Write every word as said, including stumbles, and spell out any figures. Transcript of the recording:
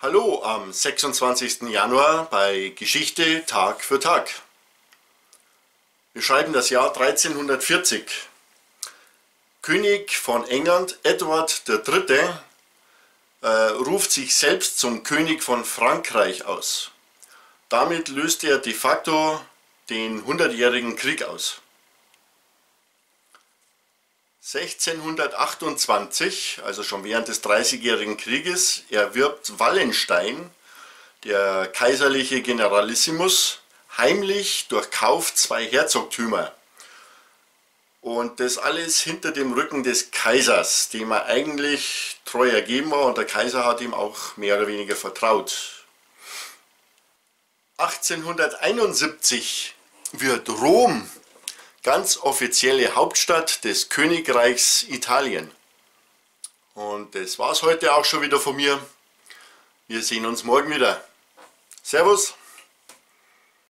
Hallo am sechsundzwanzigsten Januar bei Geschichte Tag für Tag. Wir schreiben das Jahr dreizehnhundertvierzig. König von England Edward der Dritte äh, ruft sich selbst zum König von Frankreich aus. Damit löst er de facto den hundertjährigen Krieg aus. sechzehnhundertachtundzwanzig, also schon während des Dreißigjährigen Krieges, erwirbt Wallenstein, der kaiserliche Generalissimus, heimlich durch Kauf zwei Herzogtümer. Und das alles hinter dem Rücken des Kaisers, dem er eigentlich treu ergeben war, und der Kaiser hat ihm auch mehr oder weniger vertraut. achtzehnhunderteinundsiebzig wird Rom ganz offizielle Hauptstadt des Königreichs Italien. Und das war's heute auch schon wieder von mir. Wir sehen uns morgen wieder. Servus!